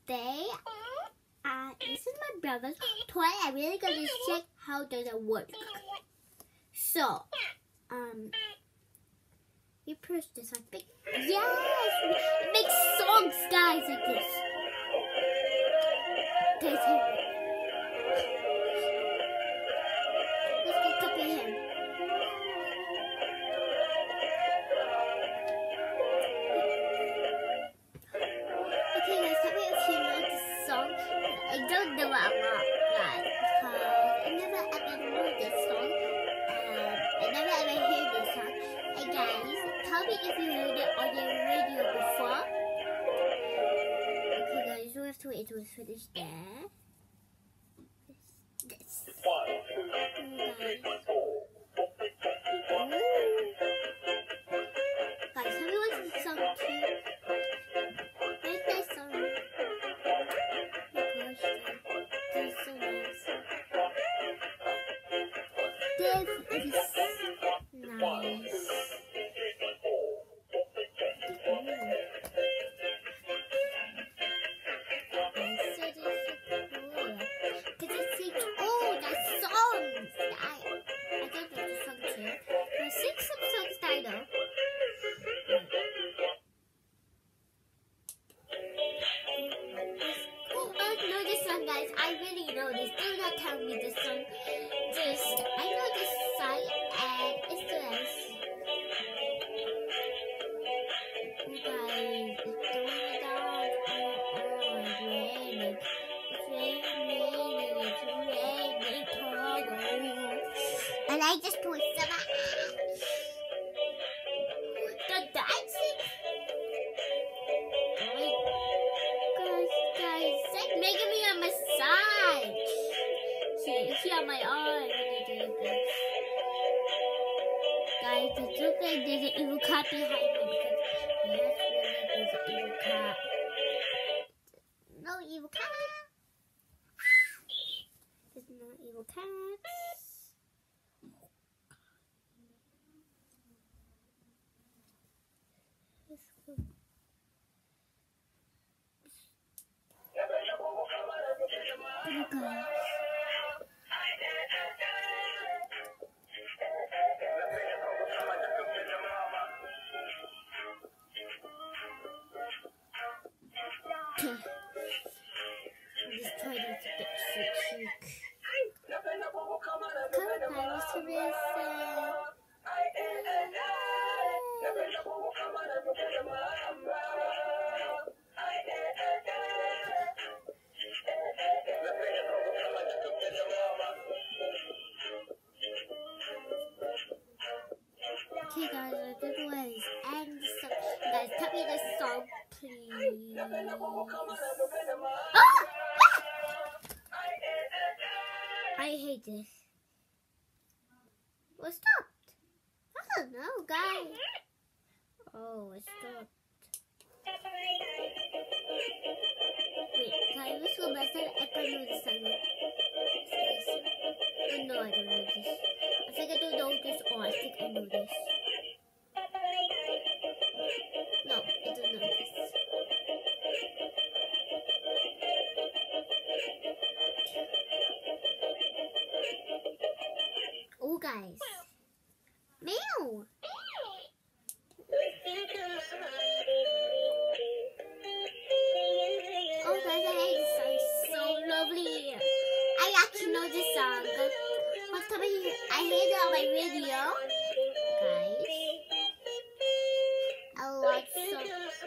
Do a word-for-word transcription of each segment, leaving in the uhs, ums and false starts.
today, uh, this is my brother's toy. I'm really gonna check how does it work. So, um, you push this like big. Yes, it makes songs, guys, like this. Guys, here. Let's go copy him. Okay, guys, tell me if you know this song. I don't know a lot, guys, because I never ever knew this song. Um, I never ever heard this song. Hey guys, tell me if you heard it on your radio before. Okay guys, you have to wait until it's finished there. This. this. Oh, guys. Guys, tell me what's the song too. Where's that song? This is so nice. This is nice. I really know this. Do not tell me this song. Just, I know this song and it's nice. You guys, it's going down. Oh, oh, it's raining. It's raining. It's raining. Togo. And I just put some the dancing. Making me a massage. See, see on my arm when I do this. Guys, it looks like there's an evil cat behind me because yes, really, there's an evil cat. No evil cat. There's no evil cats. Let's go. Oh God. This toy needs to get so chic. Come on, guys, to this. Okay guys, I don't know where this ends. So, guys, tell me the song, please. Ah! I hate this. What stopped? I don't know, guys. Oh, it stopped. Wait, guys, let's go back. I don't know this song. Oh no, I don't know this. I think I don't know this, or I think I know this. No, I don't know this. Oh, guys. Meow! Oh, guys, I hate this song. It's so lovely. I actually know this song. What's coming here? I heard it on my radio. Guys. A lot so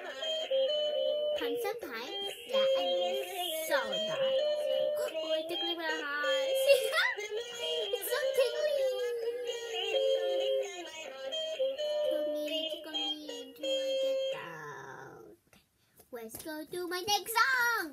fun sometimes. Yeah, and it's so nice. Oh, it's tickling my heart. It's so tickly. Tickle me, tickle me until I get down. Okay, let's go do my next song.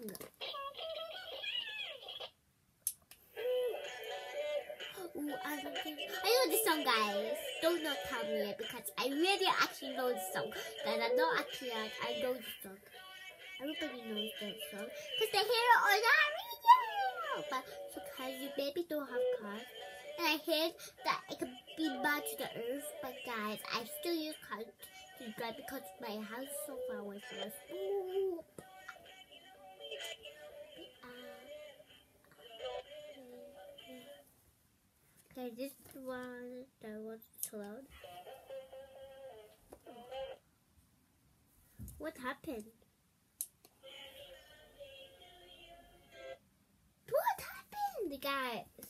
Ooh, I, don't think... I know this song, guys. Don't not tell me it because I really actually know this song. Guys, I know actually I, I know this song. Everybody knows this song because they hear it on our radio. But so, guys, you maybe don't have cars, and I heard that it can be bad to the earth. But guys, I still use cars to drive because my house is so far away from us. Ooh. Okay, this one, that was too loud. What happened? What happened, guys?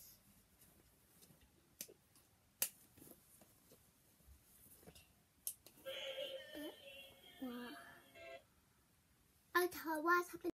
Wow. I thought what happened?